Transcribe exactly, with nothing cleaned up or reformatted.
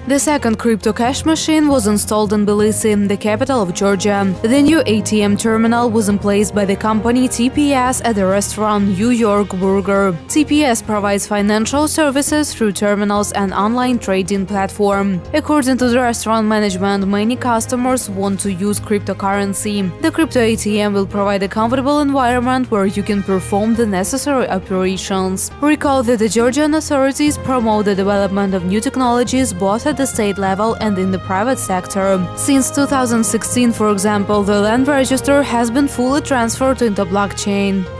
The second crypto cash machine was installed in Tbilisi, the capital of Georgia. The new A T M terminal was emplaced by the company T P S at the restaurant New York Burger. T P S provides financial services through terminals and online trading platform. According to the restaurant management, many customers want to use cryptocurrency. The crypto A T M will provide a comfortable environment where you can perform the necessary operations. Recall that the Georgian authorities promote the development of new technologies both at the state level and in the private sector. Since two thousand sixteen, for example, the land register has been fully transferred into blockchain.